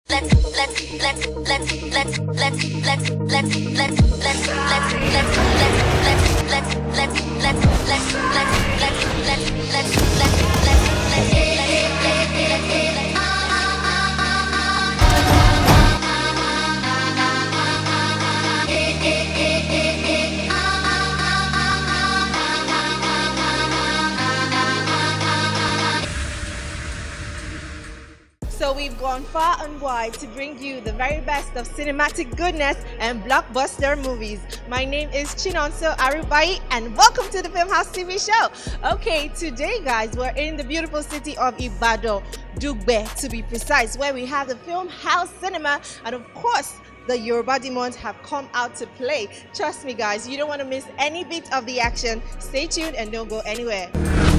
So we've gone far and wide to bring you the very best of cinematic goodness and blockbuster movies. My name is Chinonso Arubai and welcome to the Filmhouse TV show. Okay, today guys, we're in the beautiful city of Ibadan, Dugbe to be precise, where we have the Filmhouse Cinema, and of course, the Yoruba Demons have come out to play. Trust me guys, you don't want to miss any bit of the action. Stay tuned and don't go anywhere.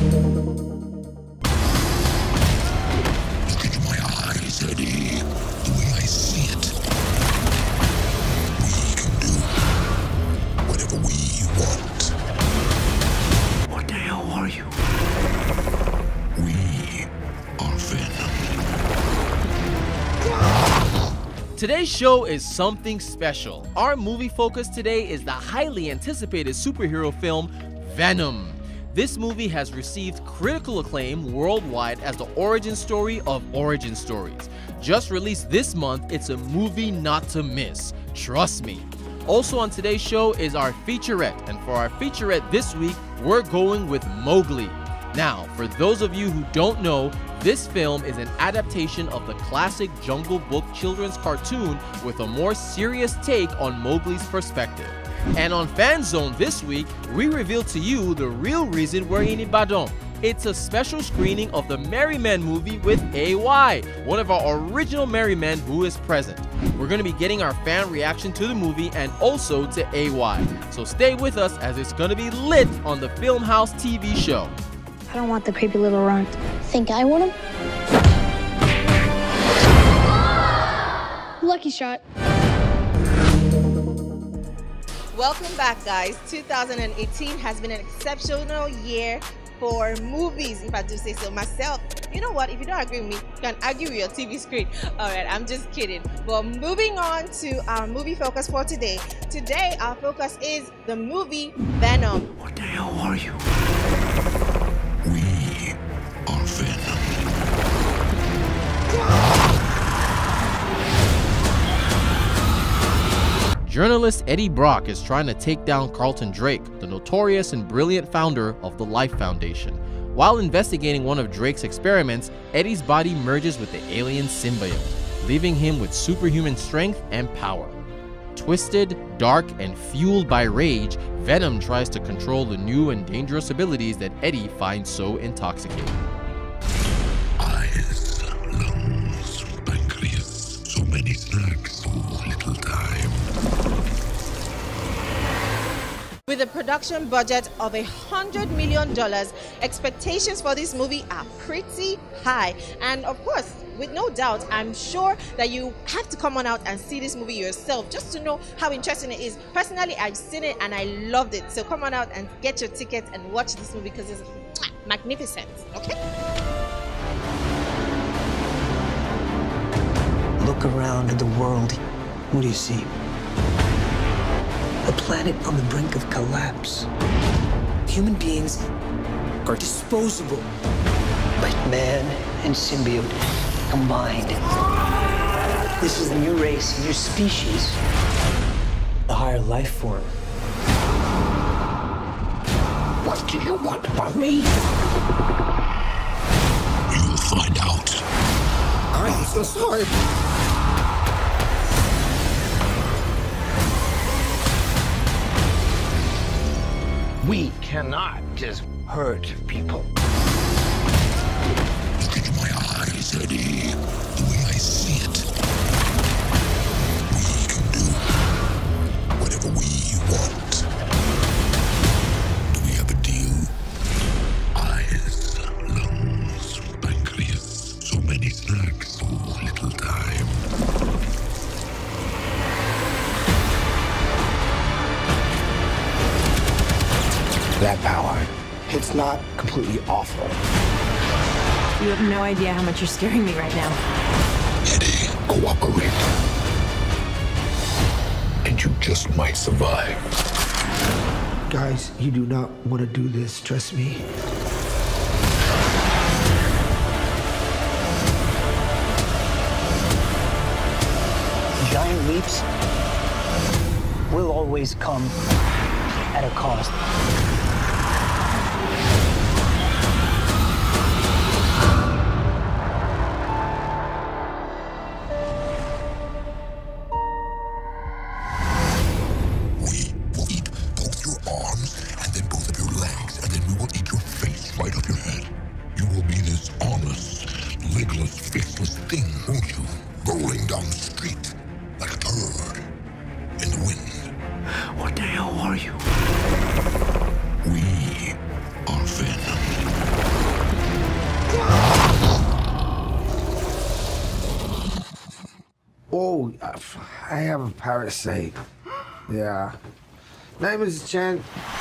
Eddie, the way I see it, we can do whatever we want. What the hell are you? We are Venom. Today's show is something special. Our movie focus today is the highly anticipated superhero film, Venom. This movie has received critical acclaim worldwide as the origin story of origin stories. Just released this month, it's a movie not to miss. Trust me. Also on today's show is our featurette, and for our featurette this week, we're going with Mowgli. Now, for those of you who don't know, this film is an adaptation of the classic Jungle Book children's cartoon with a more serious take on Mowgli's perspective. And on Fan Zone this week, we reveal to you the real reason we're in Ibadan. It's a special screening of the Merry Men movie with AY, one of our original Merry Men who is present. We're going to be getting our fan reaction to the movie and also to AY. So stay with us as it's going to be lit on the Filmhouse TV show. I don't want the creepy little runt. Think I want him? Lucky shot. Welcome back guys. 2018 has been an exceptional year for movies, if I do say so myself. You know what, if you don't agree with me, you can argue with your TV screen. Alright, I'm just kidding. But moving on to our movie focus for today. Today our focus is the movie Venom. What the hell are you? We are Venom. Journalist Eddie Brock is trying to take down Carlton Drake, the notorious and brilliant founder of the Life Foundation. While investigating one of Drake's experiments, Eddie's body merges with the alien symbiote, leaving him with superhuman strength and power. Twisted, dark, and fueled by rage, Venom tries to control the new and dangerous abilities that Eddie finds so intoxicating. Eyes, lungs, pancreas, so many snacks, so little time. With a production budget of $100 million, expectations for this movie are pretty high. And of course, with no doubt, I'm sure that you have to come on out and see this movie yourself just to know how interesting it is. Personally, I've seen it and I loved it. So come on out and get your tickets and watch this movie because it's magnificent, okay? Look around at the world. What do you see? A planet on the brink of collapse. Human beings are disposable. But man and symbiote combined. This is a new race, a new species. A higher life form. What do you want from me? You'll find out. I'm so sorry. We cannot just hurt people. Look into my eyes, Eddie. The way I see it, we can do whatever we want. Do we have a deal? Eyes, lungs, pancreas, so many snacks, so little time. That power, it's not completely awful. You have no idea how much you're scaring me right now. Eddie, cooperate, and you just might survive. Guys, you do not want to do this, trust me. Giant leaps will always come at a cost. We will eat both your arms and then both of your legs, and then we will eat your face right off your head. You will be this armless, legless, faceless thing, won't you? Rolling down the street like a turd in the wind. What the hell are you? We are Venom. Oh, I have a parasite. Yeah. Name is Chen.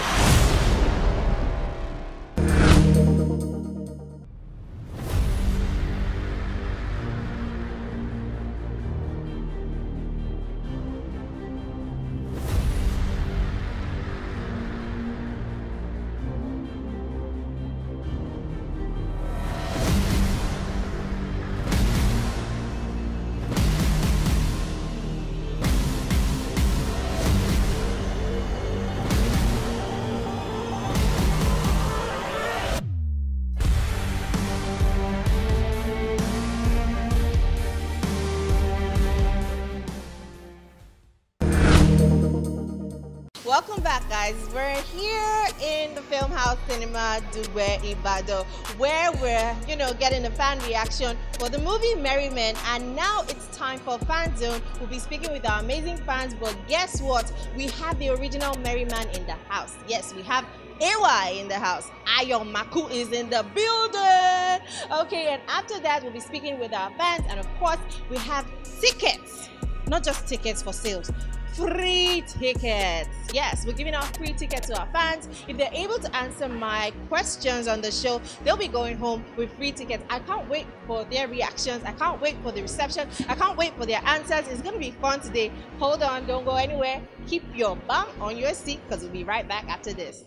Welcome back, guys. We're here in the Filmhouse Cinema Dubai Ibadan, where we're, getting a fan reaction for the movie Merry Men. And now it's time for Fan Zone. We'll be speaking with our amazing fans, but guess what? We have the original Merry Man in the house. Yes, we have AY in the house. Ayon Maku is in the building. Okay, and after that, we'll be speaking with our fans. And of course, we have tickets. Not just tickets for sales. Free tickets. Yes, we're giving out free tickets to our fans. If they're able to answer my questions on the show, they'll be going home with free tickets. I can't wait for their reactions. I can't wait for the reception. I can't wait for their answers. It's going to be fun today. Hold on, don't go anywhere. Keep your bum on your seat because we'll be right back after this.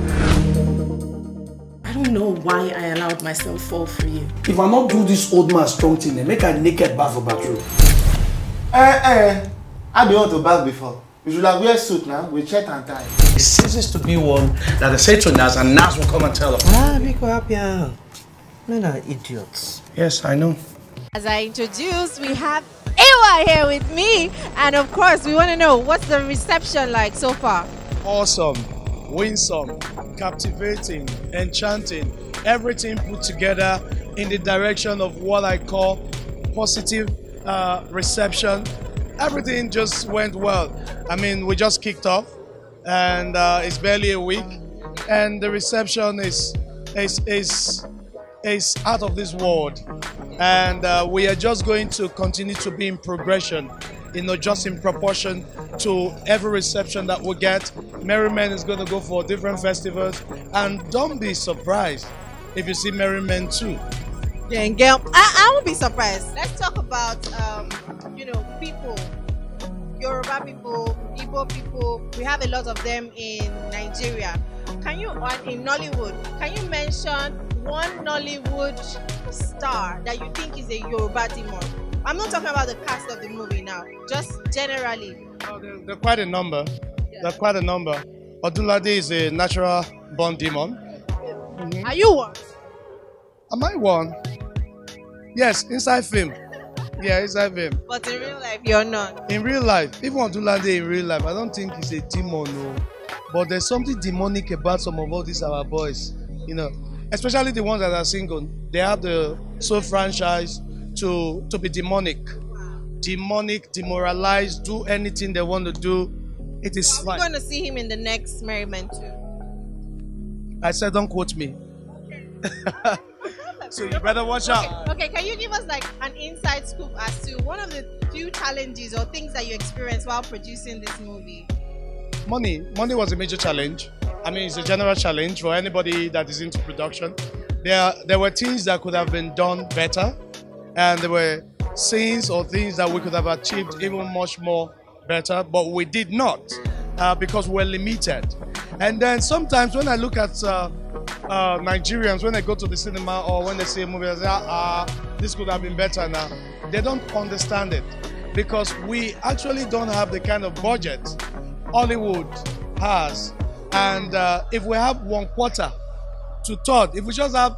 I don't know why I allowed myself fall for you. If I not do this old man strong thing, they make a naked bath for bathroom. I don't want to bath before. You should have wear suit now with shirt and tie. It ceases to be one that they say to Nas and Nas will come and tell us. Make her happy. Men are idiots. Yes, I know. As I introduced, we have AY here with me. And of course, we want to know, what's the reception like so far? Awesome, winsome, captivating, enchanting, everything put together in the direction of what I call positive reception. Everything just went well. I mean, we just kicked off, and it's barely a week, and the reception is out of this world, and we are just going to continue to be in progression, just in proportion to every reception that we get. Merry Men is going to go for different festivals, and don't be surprised if you see Merry Men 2. Yeah, girl, I won't be surprised. Let's talk about people, Yoruba people, Igbo people. We have a lot of them in Nigeria. In Nollywood, can you mention one Nollywood star that you think is a Yoruba demon? I'm not talking about the cast of the movie now, just generally. Oh, there are quite a number. Yeah. There are quite a number. Odunlade is a natural born demon. Mm-hmm. Are you one? Am I one? Yes, inside film. Yeah, inside film. But in real life, you're not. In real life, even Odunlade in real life, I don't think he's a demon, no. But there's something demonic about some of all these our boys, especially the ones that are single. They have the soul franchise to be demonic. Demonic, demoralized, do anything they want to do. It is fine. We're going to see him in the next Merry Men too. I said, don't quote me. So you better watch out. Okay, can you give us like an inside scoop as to one of the few challenges or things that you experienced while producing this movie? Money was a major challenge. I mean, it's a general challenge for anybody that is into production. There were things that could have been done better, and there were scenes or things that we could have achieved even much more better, but we did not because we're limited. And then sometimes when I look at Nigerians, when they go to the cinema or when they see a movie, they say, this could have been better now. They don't understand it because we actually don't have the kind of budget Hollywood has. And if we have 1/4 to third, if we just have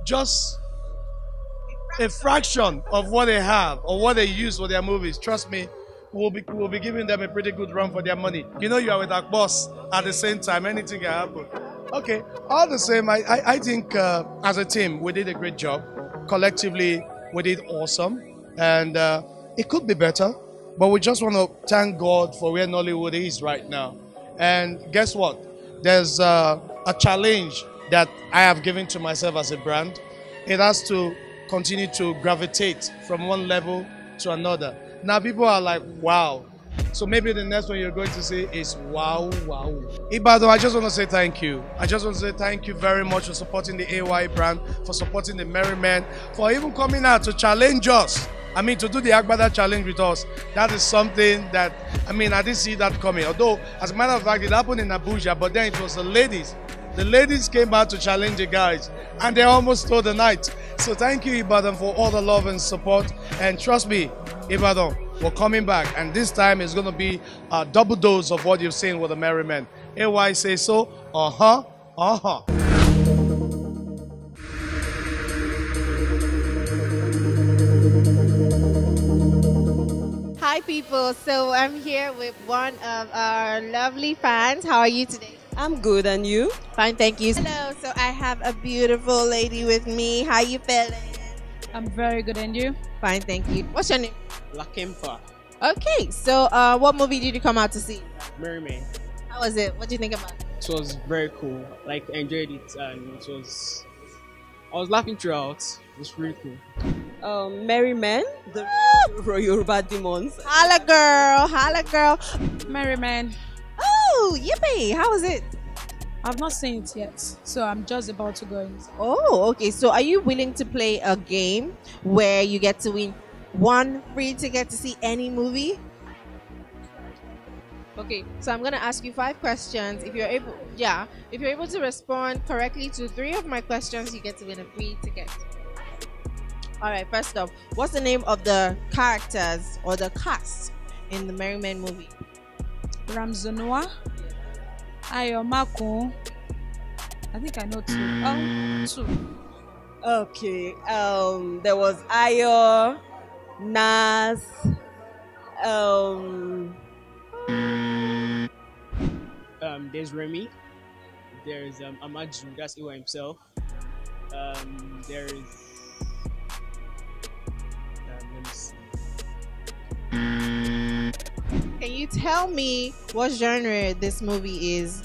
a fraction of what they have or what they use for their movies, trust me, we'll be giving them a pretty good run for their money. You know, you are with our boss at the same time, anything can happen. Okay, all the same, I think as a team, we did a great job. Collectively, we did awesome. And it could be better, but we just want to thank God for where Nollywood is right now. And guess what? There's a challenge that I have given to myself as a brand. It has to continue to gravitate from one level to another. Now people are like, wow. So maybe the next one you're going to say is wow, wow. Ibadan, I just want to say thank you. I just want to say thank you very much for supporting the AY brand, for supporting the Merry Men, for even coming out to challenge us. I mean, to do the Agbada challenge with us. That is something that, I mean, I didn't see that coming. Although, as a matter of fact, it happened in Abuja, but then it was the ladies. The ladies came out to challenge the guys, and they almost stole the night. So thank you, Ibadan, for all the love and support. And trust me, Ibadan, we're coming back. And this time it's going to be a double dose of what you've seen with the Merry Men. AY say so, Hi people, so I'm here with one of our lovely fans. How are you today? I'm good, and you? Fine, thank you. Hello, so I have a beautiful lady with me. How you feeling? I'm very good, and you? Fine, thank you. What's your name? Lakemfa. Okay, so what movie did you come out to see? Merry Men. How was it? What do you think about it? It was very cool. Like, I enjoyed it, and it was. I was laughing throughout. It was really cool. Merry Men, the Yoruba demons. Holla girl, holla girl. Merry Men. Oh, yippee! How was it? I've not seen it yet, so I'm just about to go in. Oh, okay. So are you willing to play a game where you get to win one free ticket to see any movie? Okay, so I'm gonna ask you 5 questions. If you're able to respond correctly to 3 of my questions, you get to win a free ticket. All right, first up, what's the name of the characters or the cast in the Merry Men movie? Ramzonoa, Ayomakun. I think I know 2. 2. Okay. There was Ayo, Nas. There's Remy. There's Amaju. That's Iwa himself. There's. Let me see. Can you tell me what genre this movie is?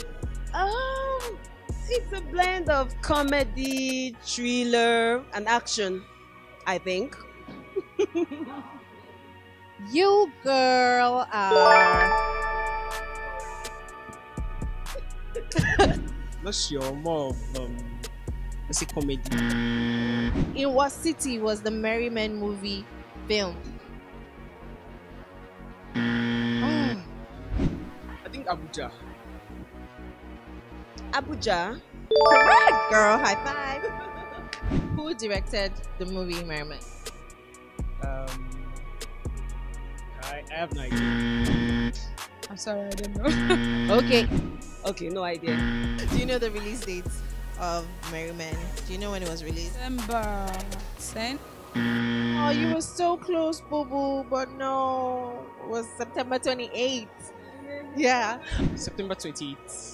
It's a blend of comedy, thriller, and action, I think. You girl are... Not sure, more of let's say comedy. In what city was the Merry Men movie filmed? I think Abuja. Abuja? Correct, girl. High five. Who directed the movie Merry Men? I have no idea. I'm sorry, I don't know. Okay, no idea. Do you know the release date of Merry Men? Do you know when it was released? December 10. Oh, you were so close, Boo Boo, but no. It was September 28th. Yeah. September 28th.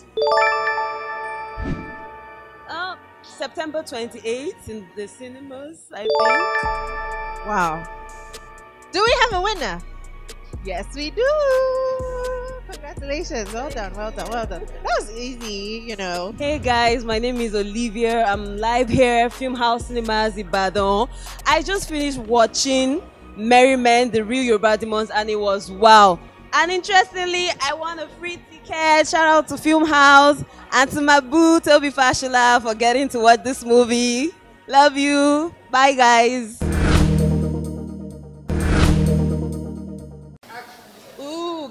September 28th in the cinemas, I think. Wow. Do we have a winner? Yes, we do. Congratulations. Well done, well done, well done. That was easy, you know. Hey guys, my name is Olivia. I'm live here at Film House Cinemas Ibadan. I just finished watching Merry Men, the Real Yoruba Demons, and it was wow. And interestingly, I won a free ticket. Shout out to Film House and to my boo, Toby Fashola, for getting to watch this movie. Love you. Bye, guys.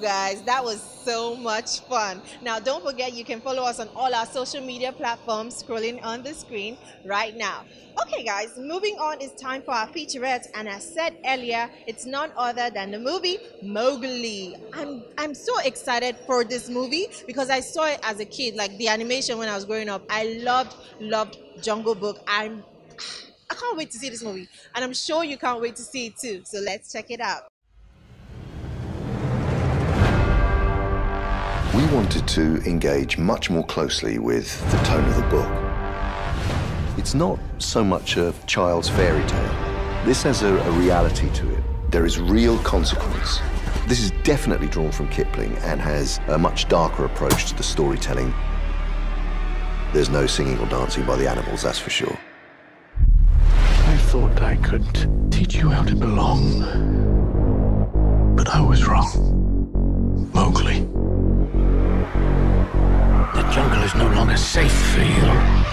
guys. That was so much fun. Now, don't forget you can follow us on all our social media platforms scrolling on the screen right now. Okay, guys, moving on, it's time for our featurette. And as said earlier, it's none other than the movie Mowgli. I'm so excited for this movie because I saw it as a kid, like the animation when I was growing up. I loved Jungle Book. I can't wait to see this movie. And I'm sure you can't wait to see it too. So let's check it out. We wanted to engage much more closely with the tone of the book. It's not so much a child's fairy tale. This has a reality to it. There is real consequence. This is definitely drawn from Kipling and has a much darker approach to the storytelling. There's no singing or dancing by the animals, that's for sure. I thought I could teach you how to belong, but I was wrong. Mowgli. The jungle is no longer safe for you.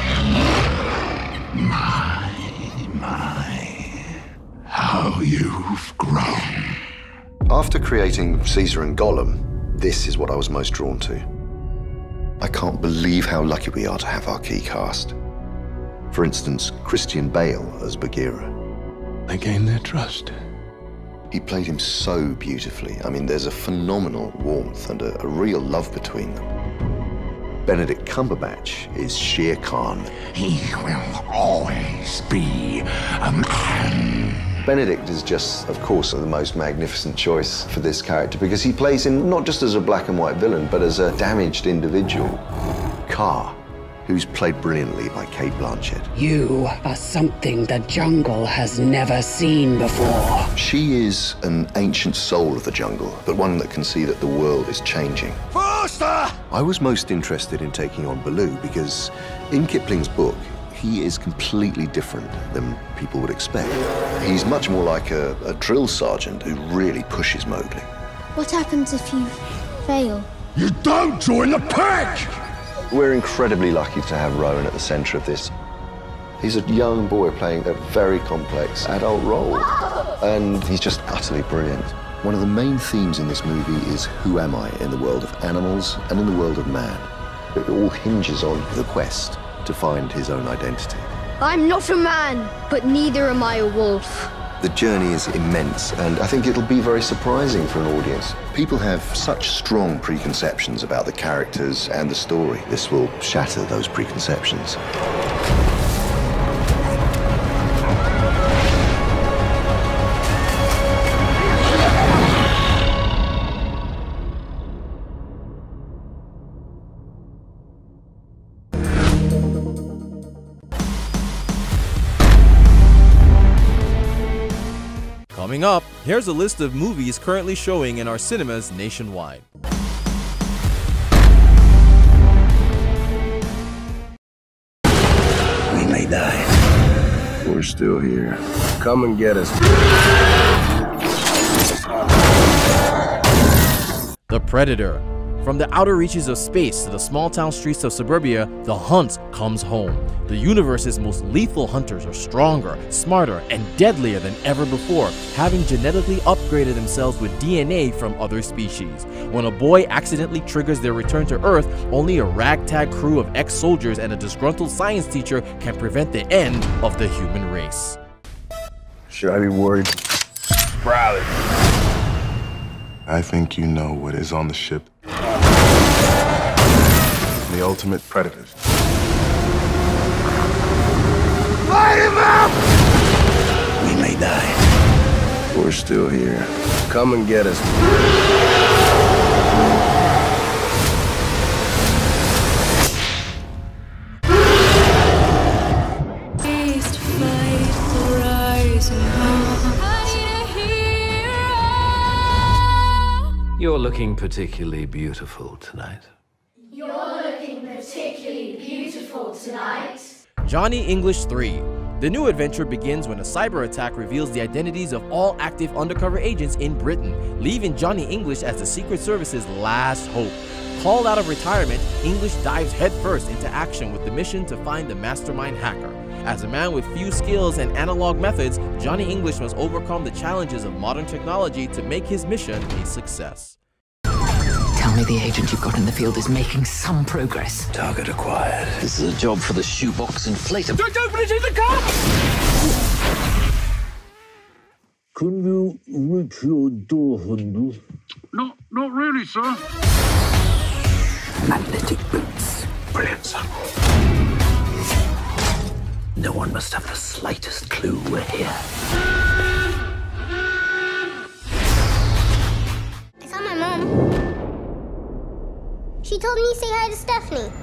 My, how you've grown. After creating Caesar and Gollum, this is what I was most drawn to. I can't believe how lucky we are to have our key cast. For instance, Christian Bale as Bagheera. I gained their trust. He played him so beautifully. I mean, there's a phenomenal warmth and a real love between them. Benedict Cumberbatch is Shere Khan. He will always be a man. Benedict is just, of course, the most magnificent choice for this character because he plays him not just as a black and white villain, but as a damaged individual. Kaa, who's played brilliantly by Cate Blanchett. You are something the jungle has never seen before. She is an ancient soul of the jungle, but one that can see that the world is changing. Faster! I was most interested in taking on Baloo because in Kipling's book, he is completely different than people would expect. He's much more like a drill sergeant who really pushes Mowgli. What happens if you fail? You don't join the pack! We're incredibly lucky to have Rowan at the center of this. He's a young boy playing a very complex adult role, and he's just utterly brilliant. One of the main themes in this movie is who am I in the world of animals and in the world of man. It all hinges on the quest to find his own identity. I'm not a man, but neither am I a wolf. The journey is immense, and I think it'll be very surprising for an audience. People have such strong preconceptions about the characters and the story. This will shatter those preconceptions. Coming up, here's a list of movies currently showing in our cinemas nationwide. We may die. We're still here. Come and get us. The Predator. From the outer reaches of space to the small-town streets of suburbia, the hunt comes home. The universe's most lethal hunters are stronger, smarter, and deadlier than ever before, having genetically upgraded themselves with DNA from other species. When a boy accidentally triggers their return to Earth, only a ragtag crew of ex-soldiers and a disgruntled science teacher can prevent the end of the human race. Should I be worried? Riley. I think you know what is on the ship. The ultimate predators. Light him up! We may die. We're still here. Come and get us. You're looking particularly beautiful tonight. You're looking particularly beautiful tonight. Johnny English 3. The new adventure begins when a cyber attack reveals the identities of all active undercover agents in Britain, leaving Johnny English as the Secret Service's last hope. Called out of retirement, English dives headfirst into action with the mission to find the mastermind hacker. As a man with few skills and analog methods, Johnny English must overcome the challenges of modern technology to make his mission a success. Tell me the agent you've got in the field is making some progress. Target acquired. This is a job for the shoebox inflator. Don't open it in the car! Can you reach your door handle? Not really, sir. Magnetic boots. Brilliant, sir. No one must have the slightest clue we're here. I saw my mom. She told me to say hi to Stephanie.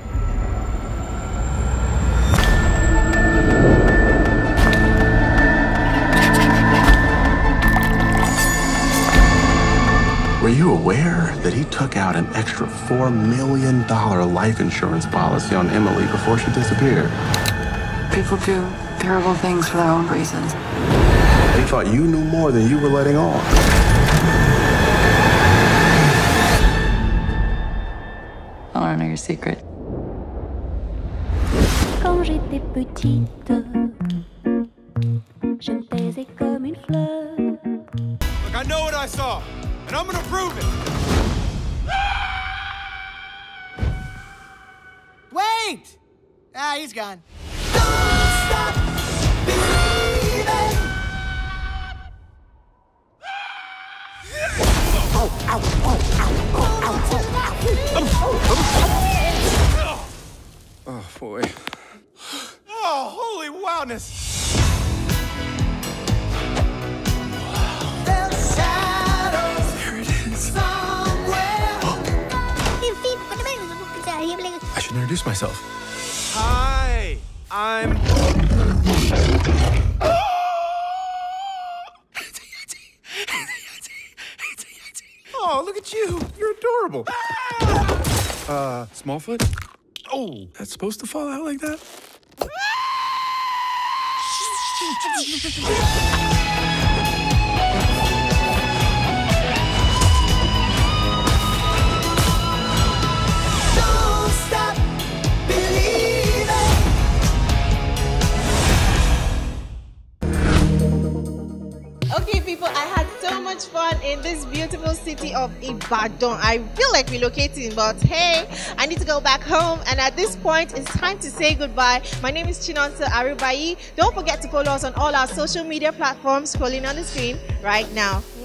Were you aware that he took out an extra $4 million life insurance policy on Emily before she disappeared? People do terrible things for their own reasons. They thought you knew more than you were letting on. I want to know your secret. Quand j'étais petite, je me taisais comme une fleur. Look, I know what I saw, and I'm gonna prove it. Wait! Ah, he's gone. Oh, boy. Oh, holy wowness! There it is. I should introduce myself. Hi, I'm... Oh, look at you. You're adorable. Smallfoot? Oh, that's supposed to fall out like that? Don't stop believing. Okay, people, I had so much fun in this beautiful city of Ibadan. I feel like relocating, but hey, I need to go back home. And at this point, it's time to say goodbye. My name is Chinonso Arubayi. Don't forget to follow us on all our social media platforms scrolling on the screen right now.